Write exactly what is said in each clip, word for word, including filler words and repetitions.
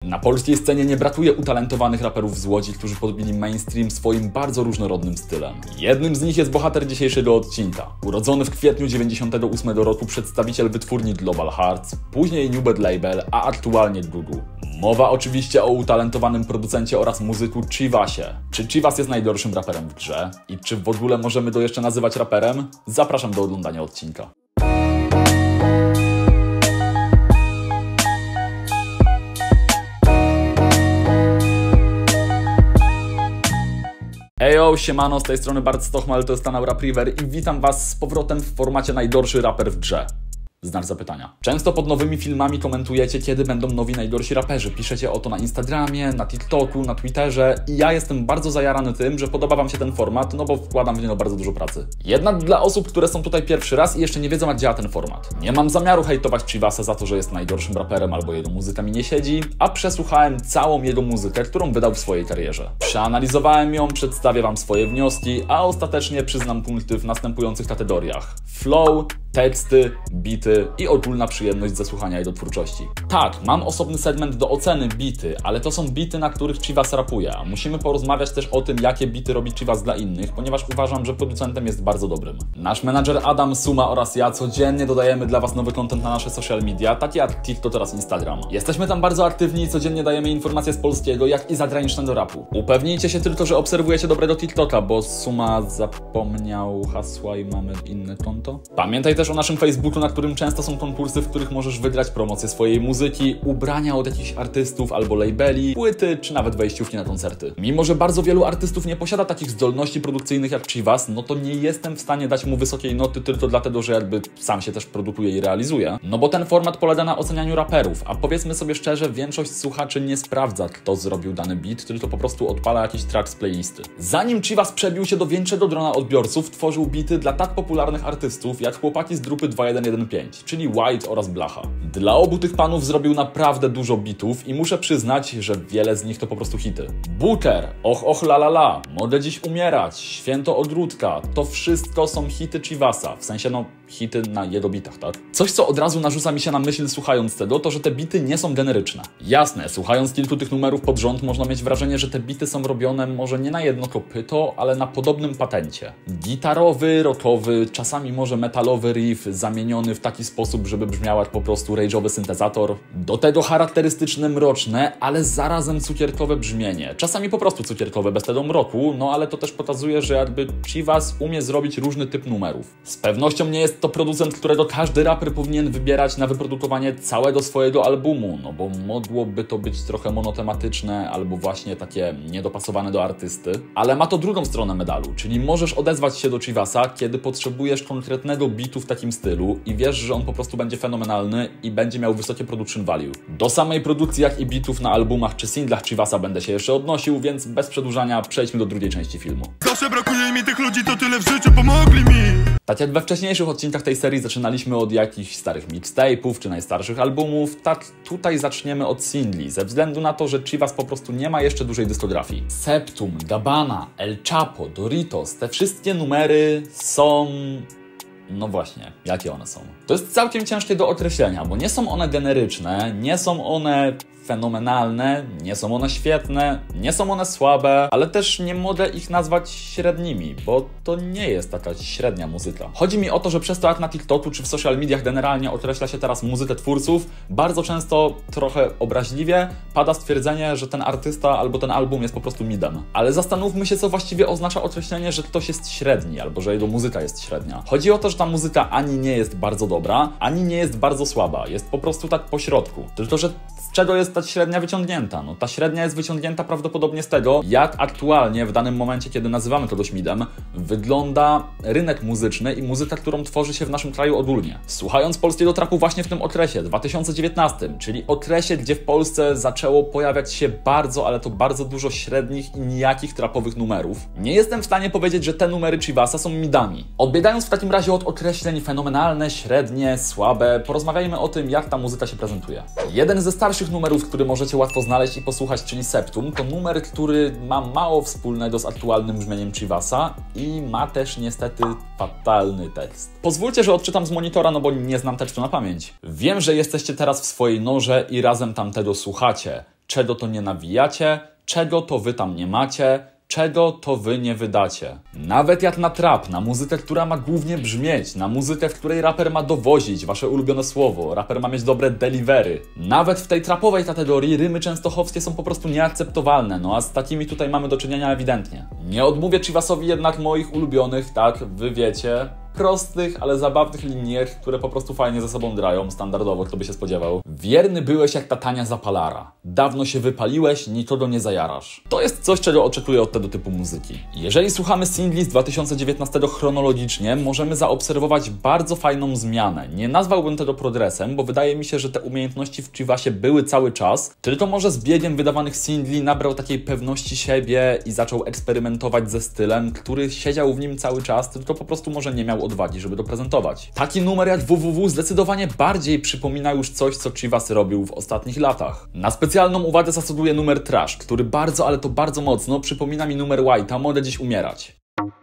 Na polskiej scenie nie brakuje utalentowanych raperów z Łodzi, którzy podbili mainstream swoim bardzo różnorodnym stylem. Jednym z nich jest bohater dzisiejszego odcinka. Urodzony w kwietniu dziewięćdziesiątego ósmego roku przedstawiciel wytwórni Global Hearts, później New Bad Label, a aktualnie Gugu. Mowa oczywiście o utalentowanym producencie oraz muzyku Chivasie. Czy Chivas jest najgorszym raperem w grze? I czy w ogóle możemy go jeszcze nazywać raperem? Zapraszam do oglądania odcinka. Ejo, siemano, z tej strony Bart Stochmal, to jest kanał Rap River i witam Was z powrotem w formacie najgorszy raper w grze. Znak zapytania. Często pod nowymi filmami komentujecie, kiedy będą nowi najgorsi raperzy. Piszecie o to na Instagramie, na TikToku, na Twitterze i ja jestem bardzo zajarany tym, że podoba Wam się ten format, no bo wkładam w niego bardzo dużo pracy. Jednak dla osób, które są tutaj pierwszy raz i jeszcze nie wiedzą, jak działa ten format. Nie mam zamiaru hejtować Chivasa za to, że jest najgorszym raperem albo jego muzyka mi nie siedzi, a przesłuchałem całą jego muzykę, którą wydał w swojej karierze. Przeanalizowałem ją, przedstawię Wam swoje wnioski, a ostatecznie przyznam punkty w następujących kategoriach: flow, teksty, bity i ogólna przyjemność ze słuchania jego twórczości. Tak, mam osobny segment do oceny bity, ale to są bity, na których Chivas rapuje. Musimy porozmawiać też o tym, jakie bity robi Chivas dla innych, ponieważ uważam, że producentem jest bardzo dobrym. Nasz menadżer Adam, Suma oraz ja codziennie dodajemy dla Was nowy content na nasze social media, takie jak TikTok oraz Instagram. Jesteśmy tam bardzo aktywni i codziennie dajemy informacje z polskiego, jak i zagranicznego rapu. Upewnijcie się tylko, że obserwujecie dobrego TikToka, bo Suma zapomniał hasła i mamy inne konto. Pamiętaj też o naszym Facebooku, na którym często są konkursy, w których możesz wygrać promocję swojej muzyki, ubrania od jakichś artystów albo labeli, płyty, czy nawet wejściówki na koncerty. Mimo że bardzo wielu artystów nie posiada takich zdolności produkcyjnych jak Chivas, no to nie jestem w stanie dać mu wysokiej noty tylko dlatego, że jakby sam się też produkuje i realizuje. No bo ten format polega na ocenianiu raperów, a powiedzmy sobie szczerze, większość słuchaczy nie sprawdza, kto zrobił dany beat, tylko po prostu odpala jakiś track z playlisty. Zanim Chivas przebił się do większego grona odbiorców, tworzył bity dla tak popularnych artystów jak chłopaki z grupy dwa jeden jeden pięć, czyli White oraz Blacha. Dla obu tych panów zrobił naprawdę dużo bitów i muszę przyznać, że wiele z nich to po prostu hity. Booker, Och Och La La La, Mogę Dziś Umierać, Święto Odwrótka, to wszystko są hity Chivasa, w sensie no hity na jego bitach, tak? Coś, co od razu narzuca mi się na myśl słuchając tego, to że te bity nie są generyczne. Jasne, słuchając kilku tych numerów pod rząd można mieć wrażenie, że te bity są robione może nie na jedno kopyto, ale na podobnym patencie. Gitarowy, rockowy, czasami może metalowy riff zamieniony w taki sposób, żeby brzmiał jak po prostu rage'owy syntezator. Do tego charakterystyczne mroczne, ale zarazem cukierkowe brzmienie. Czasami po prostu cukierkowe, bez tego mroku, no ale to też pokazuje, że jakby Chivas umie zrobić różny typ numerów. Z pewnością nie jest to producent, którego każdy raper powinien wybierać na wyprodukowanie całego swojego albumu, no bo mogłoby to być trochę monotematyczne albo właśnie takie niedopasowane do artysty. Ale ma to drugą stronę medalu, czyli możesz odezwać się do Chivasa, kiedy potrzebujesz konkretnego bitu w takim stylu i wiesz, że on po prostu będzie fenomenalny i będzie miał wysokie production value. Do samej produkcji, jak i bitów na albumach czy singlach Chivasa będę się jeszcze odnosił, więc bez przedłużania przejdźmy do drugiej części filmu. Zawsze brakuje mi tych ludzi, to tyle w życiu pomogli mi. Tak jak we wcześniejszych odcinkach tej serii zaczynaliśmy od jakichś starych mixtape'ów czy najstarszych albumów, tak tutaj zaczniemy od singli, ze względu na to, że Chivas po prostu nie ma jeszcze dużej dyskografii. Septum, Gabbana, El Chapo, Doritos, te wszystkie numery są... No właśnie, jakie one są? To jest całkiem ciężkie do określenia, bo nie są one generyczne, nie są one fenomenalne, nie są one świetne, nie są one słabe, ale też nie mogę ich nazwać średnimi, bo to nie jest taka średnia muzyka. Chodzi mi o to, że przez to jak na TikToku czy w social mediach generalnie określa się teraz muzykę twórców, bardzo często trochę obraźliwie pada stwierdzenie, że ten artysta albo ten album jest po prostu midem. Ale zastanówmy się, co właściwie oznacza określenie, że ktoś jest średni albo że jego muzyka jest średnia. Chodzi o to, że ta muzyka ani nie jest bardzo dobra, ani nie jest bardzo słaba, jest po prostu tak po środku. Tylko że z czego jest ta średnia wyciągnięta? No ta średnia jest wyciągnięta prawdopodobnie z tego, jak aktualnie w danym momencie, kiedy nazywamy kogoś midem, wygląda rynek muzyczny i muzyka, którą tworzy się w naszym kraju ogólnie. Słuchając polskiego trapu właśnie w tym okresie, dwa tysiące dziewiętnastym, czyli okresie, gdzie w Polsce zaczęło pojawiać się bardzo, ale to bardzo dużo średnich i nijakich trapowych numerów, nie jestem w stanie powiedzieć, że te numery Chivasa są midami. Odbiegając w takim razie od określeń fenomenalne, średnie, słabe, porozmawiajmy o tym, jak ta muzyka się prezentuje. Jeden ze starszych numerów, który możecie łatwo znaleźć i posłuchać, czyli Septum, to numer, który ma mało wspólnego z aktualnym brzmieniem Chivasa i ma też niestety fatalny tekst. Pozwólcie, że odczytam z monitora, no bo nie znam tekstu na pamięć. Wiem, że jesteście teraz w swojej norze i razem tamtego słuchacie. czego to nie nawijacie, czego to wy tam nie macie, czego to wy nie wydacie. Nawet jak na trap, na muzykę, która ma głównie brzmieć, na muzykę, w której raper ma dowozić wasze ulubione słowo, raper ma mieć dobre delivery. Nawet w tej trapowej kategorii rymy częstochowskie są po prostu nieakceptowalne, no a z takimi tutaj mamy do czynienia ewidentnie. Nie odmówię Chivasowi jednak moich ulubionych, tak, wy wiecie, prostych, ale zabawnych linijek, które po prostu fajnie ze sobą grają, standardowo, kto by się spodziewał. Wierny byłeś jak ta tania zapalara. Dawno się wypaliłeś, nikogo nie zajarasz. To jest coś, czego oczekuję od tego typu muzyki. Jeżeli słuchamy singli z dwa tysiące dziewiętnastego chronologicznie, możemy zaobserwować bardzo fajną zmianę. Nie nazwałbym tego progresem, bo wydaje mi się, że te umiejętności w Chivasie były cały czas, tylko może z biegiem wydawanych singli nabrał takiej pewności siebie i zaczął eksperymentować ze stylem, który siedział w nim cały czas, tylko po prostu może nie miał odwagi, żeby to prezentować. Taki numer jak W W W zdecydowanie bardziej przypomina już coś, co Chivas robił w ostatnich latach. Na specjalną uwagę zasługuje numer Trash, który bardzo, ale to bardzo mocno przypomina mi numer White'a, Mogę dziś umierać.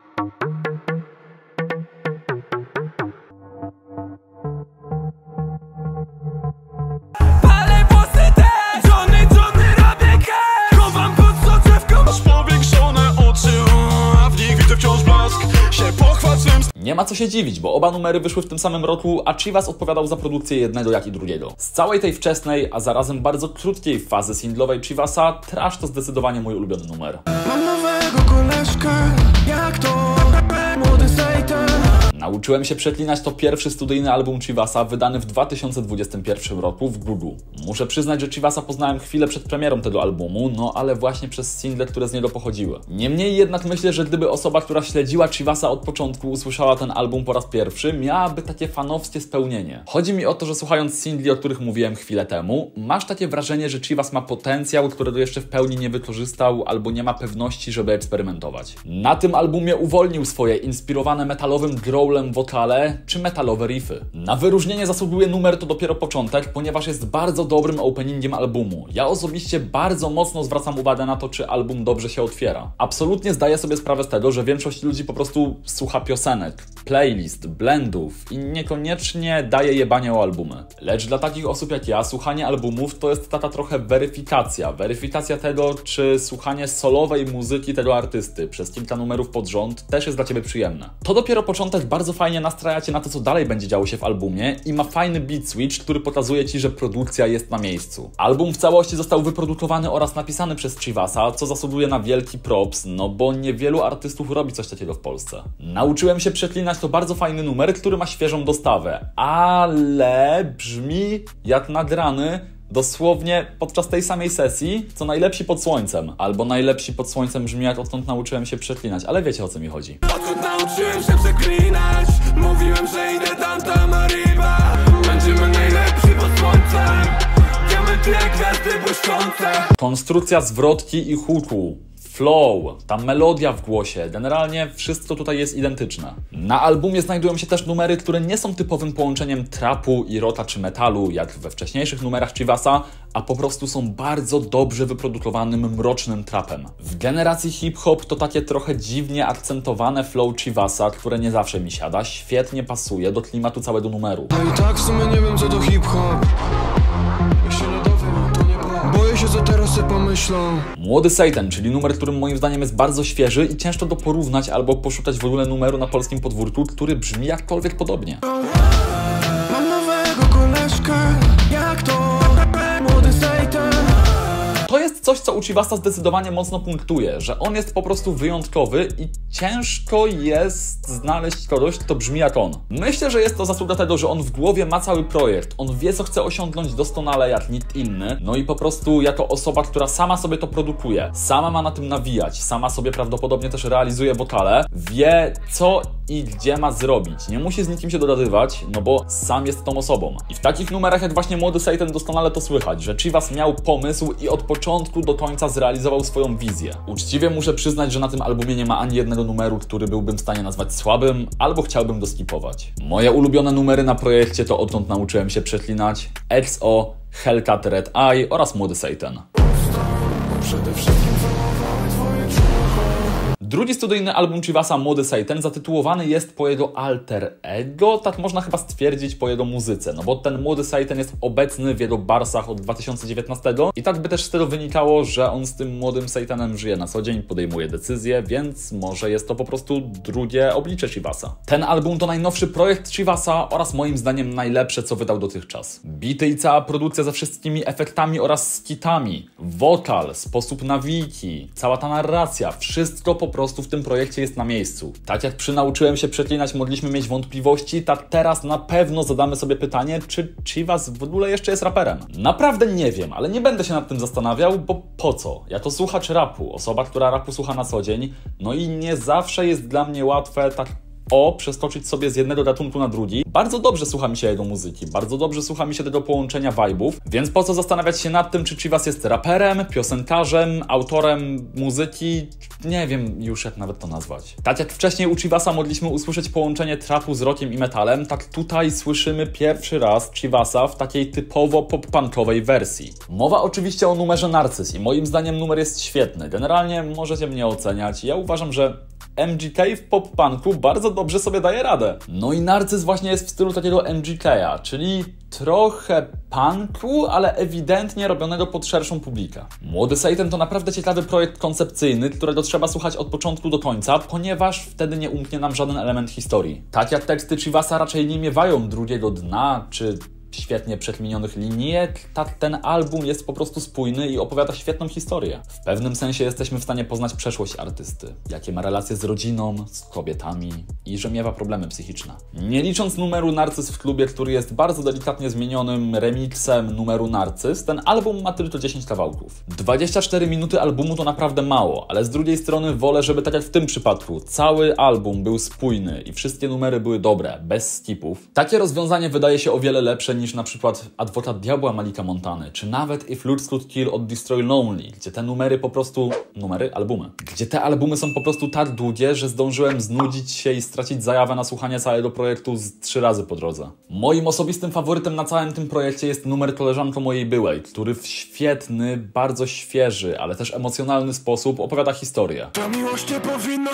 Nie ma co się dziwić, bo oba numery wyszły w tym samym roku, a Chivas odpowiadał za produkcję jednego jak i drugiego. Z całej tej wczesnej, a zarazem bardzo krótkiej fazy singlowej Chivasa, Trash to zdecydowanie mój ulubiony numer. Mam nowego koleżkę, jak to młody Satan. Nauczyłem się przeklinać to pierwszy studyjny album Chivasa, wydany w dwa tysiące dwudziestym pierwszym roku w grudniu. Muszę przyznać, że Chivasa poznałem chwilę przed premierą tego albumu, no ale właśnie przez single, które z niego pochodziły. Niemniej jednak myślę, że gdyby osoba, która śledziła Chivasa od początku, usłyszała ten album po raz pierwszy, miałaby takie fanowskie spełnienie. Chodzi mi o to, że słuchając singli, o których mówiłem chwilę temu, masz takie wrażenie, że Chivas ma potencjał, którego jeszcze w pełni nie wykorzystał, albo nie ma pewności, żeby eksperymentować. Na tym albumie uwolnił swoje inspirowane metalowym growlem wokale czy metalowe riffy. Na wyróżnienie zasługuje numer To dopiero początek, ponieważ jest bardzo dobrym openingiem albumu. Ja osobiście bardzo mocno zwracam uwagę na to, czy album dobrze się otwiera. Absolutnie zdaję sobie sprawę z tego, że większość ludzi po prostu słucha piosenek, playlist, blendów i niekoniecznie daje jebanie o albumy. Lecz dla takich osób jak ja, słuchanie albumów to jest taka trochę weryfikacja. Weryfikacja tego, czy słuchanie solowej muzyki tego artysty przez kilka numerów pod rząd też jest dla ciebie przyjemne. To dopiero początek bardzo fajnie nastraja cię na to, co dalej będzie działo się w albumie i ma fajny beat switch, który pokazuje ci, że produkcja jest na miejscu. Album w całości został wyprodukowany oraz napisany przez Chivasa, co zasługuje na wielki props, no bo niewielu artystów robi coś takiego w Polsce. Nauczyłem się przeklinać to bardzo fajny numer, który ma świeżą dostawę, ale brzmi jak nagrany dosłownie podczas tej samej sesji, co Najlepsi pod słońcem. Albo Najlepsi pod słońcem brzmi jak Odkąd nauczyłem się przeklinać, ale wiecie, o co mi chodzi. Odkąd nauczyłem się przeklinać, mówiłem, że idę tam, tam, arriba. Będziemy najlepsi pod słońcem, diamenty jak gwiazdy błyszczące. Konstrukcja zwrotki i hooku, flow, ta melodia w głosie, generalnie wszystko tutaj jest identyczne. Na albumie znajdują się też numery, które nie są typowym połączeniem trapu i rocka czy metalu, jak we wcześniejszych numerach Chivasa, a po prostu są bardzo dobrze wyprodukowanym, mrocznym trapem. W generacji hip-hop to takie trochę dziwnie akcentowane flow Chivasa, które nie zawsze mi siada, świetnie pasuje do klimatu całego numeru. No i tak w sumie nie wiem, co to hip-hop. Jak się nie dowiem, to nie prawda. Boję się, co teraz sobie pomyślą. Młody Satan, czyli numer, którym moim zdaniem jest bardzo świeży i ciężko go porównać albo poszukać w ogóle numeru na polskim podwórku, który brzmi jakkolwiek podobnie. Mam nowego koleżkę, jak to młody Satan. To jest coś, co u Chivasa zdecydowanie mocno punktuje, że on jest po prostu wyjątkowy i ciężko jest znaleźć kogoś, kto brzmi jak on. Myślę, że jest to zasługa tego, że on w głowie ma cały projekt, on wie, co chce osiągnąć doskonale jak nikt inny, no i po prostu jako osoba, która sama sobie to produkuje, sama ma na tym nawijać, sama sobie prawdopodobnie też realizuje wokale, wie, co i gdzie ma zrobić. Nie musi z nikim się dogadywać, no bo sam jest tą osobą. I w takich numerach jak właśnie Młody Satan doskonale to słychać, że Chivas miał pomysł i od początku do końca zrealizował swoją wizję. Uczciwie muszę przyznać, że na tym albumie nie ma ani jednego numeru, który byłbym w stanie nazwać słabym, albo chciałbym go skipować. Moje ulubione numery na projekcie to Odkąd nauczyłem się przeklinać, X O, Hellcat Red Eye oraz Młody Satan. Drugi studyjny album Chivasa, Młody Satan, zatytułowany jest po jego alter ego, tak można chyba stwierdzić po jego muzyce, no bo ten Młody Satan jest obecny w jego barsach od dwa tysiące dziewiętnastego i tak by też z tego wynikało, że on z tym Młodym Satanem żyje na co dzień, podejmuje decyzje, więc może jest to po prostu drugie oblicze Chivasa. Ten album to najnowszy projekt Chivasa oraz moim zdaniem najlepsze, co wydał dotychczas. Bity i cała produkcja ze wszystkimi efektami oraz skitami, wokal, sposób nawijki, cała ta narracja, wszystko po prostu w tym projekcie jest na miejscu. Tak jak przynauczyłem się przeklinać, mogliśmy mieć wątpliwości, tak teraz na pewno zadamy sobie pytanie, czy Chivas w ogóle jeszcze jest raperem. Naprawdę nie wiem, ale nie będę się nad tym zastanawiał, bo po co? Jako słuchacz rapu, osoba, która rapu słucha na co dzień, no i nie zawsze jest dla mnie łatwe tak o przeskoczyć sobie z jednego gatunku na drugi. Bardzo dobrze słucha mi się jego muzyki, bardzo dobrze słucha mi się tego połączenia vibe'ów, więc po co zastanawiać się nad tym, czy Chivas jest raperem, piosenkarzem, autorem muzyki, nie wiem już jak nawet to nazwać. Tak jak wcześniej u Chivasa mogliśmy usłyszeć połączenie trapu z rockiem i metalem, tak tutaj słyszymy pierwszy raz Chivasa w takiej typowo pop-punkowej wersji. Mowa oczywiście o numerze Narcyz i moim zdaniem numer jest świetny. Generalnie możecie mnie oceniać, ja uważam, że M G K w pop-punku bardzo dobrze sobie daje radę. No i Narcyz właśnie jest w stylu takiego M G K a, czyli trochę punku, ale ewidentnie robionego pod szerszą publikę. Młody Satan to naprawdę ciekawy projekt koncepcyjny, którego trzeba słuchać od początku do końca, ponieważ wtedy nie umknie nam żaden element historii. Tak jak teksty Chivasa raczej nie miewają drugiego dna, czy świetnie przekminionych linijek, tak ten album jest po prostu spójny i opowiada świetną historię. W pewnym sensie jesteśmy w stanie poznać przeszłość artysty, jakie ma relacje z rodziną, z kobietami i że miewa problemy psychiczne. Nie licząc numeru Narcyz w klubie, który jest bardzo delikatnie zmienionym remixem numeru Narcyz, ten album ma tylko dziesięć kawałków. dwadzieścia cztery minuty albumu to naprawdę mało, ale z drugiej strony wolę, żeby tak jak w tym przypadku, cały album był spójny i wszystkie numery były dobre, bez skipów. Takie rozwiązanie wydaje się o wiele lepsze niż na przykład Adwokat Diabła Malika Montany, czy nawet If Looks Could Kill od Destroy Lonely, gdzie te numery po prostu... numery? Albumy. Gdzie te albumy są po prostu tak długie, że zdążyłem znudzić się i stracić zajawę na słuchanie całego projektu z trzy razy po drodze. Moim osobistym faworytem na całym tym projekcie jest numer Koleżanko mojej byłej, który w świetny, bardzo świeży, ale też emocjonalny sposób opowiada historię. Ta miłość nie powinna...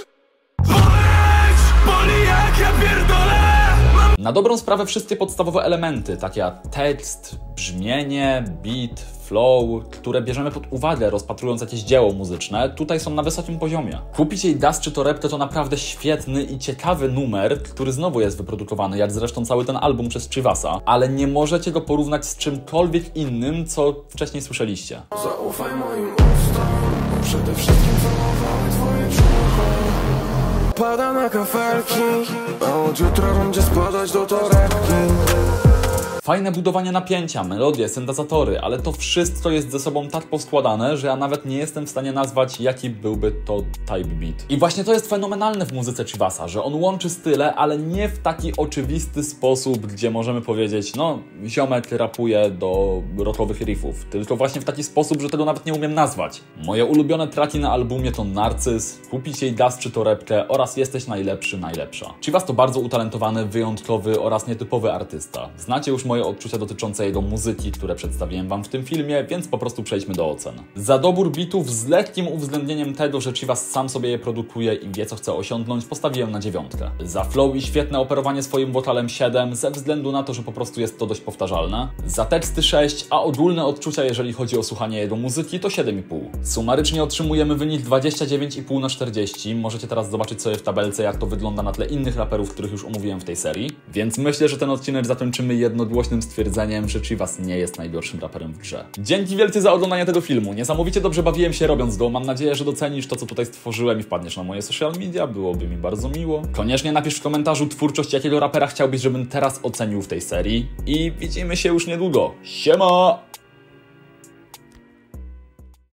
Boleć! Boli jak ja pierdolę! Na dobrą sprawę wszystkie podstawowe elementy, takie jak tekst, brzmienie, beat, flow, które bierzemy pod uwagę rozpatrując jakieś dzieło muzyczne, tutaj są na wysokim poziomie. Kupić jej Das czy Torebkę to naprawdę świetny i ciekawy numer, który znowu jest wyprodukowany, jak zresztą cały ten album przez Chivasa, ale nie możecie go porównać z czymkolwiek innym, co wcześniej słyszeliście. Zaufaj moim ustom, przede wszystkim zaufaj twoje czubko. Pada na kafelki, a od jutra będzie składać do torebki. Fajne budowanie napięcia, melodie, syntezatory, ale to wszystko jest ze sobą tak poskładane, że ja nawet nie jestem w stanie nazwać, jaki byłby to type beat. I właśnie to jest fenomenalne w muzyce Chivasa, że on łączy style, ale nie w taki oczywisty sposób, gdzie możemy powiedzieć, no, ziomek rapuje do rockowych riffów, tylko właśnie w taki sposób, że tego nawet nie umiem nazwać. Moje ulubione traki na albumie to Narcyz, Kupić jej Das czy Torebkę oraz Jesteś najlepszy, najlepsza. Chivas to bardzo utalentowany, wyjątkowy oraz nietypowy artysta. Znacie już moje odczucia dotyczące jego muzyki, które przedstawiłem wam w tym filmie, więc po prostu przejdźmy do ocen. Za dobór bitów z lekkim uwzględnieniem tego, że Chivas sam sobie je produkuje i wie, co chce osiągnąć, postawiłem na dziewiątkę. Za flow i świetne operowanie swoim wokalem siedem, ze względu na to, że po prostu jest to dość powtarzalne. Za teksty sześć, a ogólne odczucia, jeżeli chodzi o słuchanie jego muzyki, to siedem i pół. Sumarycznie otrzymujemy wynik dwadzieścia dziewięć i pół na czterdzieści. Możecie teraz zobaczyć sobie w tabelce, jak to wygląda na tle innych raperów, których już omówiłem w tej serii. Więc myślę, że ten odcinek zakończymy jednogłośnie stwierdzeniem, że Chivas nie jest najgorszym raperem w grze. Dzięki wielkie za oglądanie tego filmu. Niesamowicie dobrze bawiłem się robiąc go. Mam nadzieję, że docenisz to, co tutaj stworzyłem i wpadniesz na moje social media. Byłoby mi bardzo miło. Koniecznie napisz w komentarzu twórczość, jakiego rapera chciałbyś, żebym teraz ocenił w tej serii. I widzimy się już niedługo. Siema!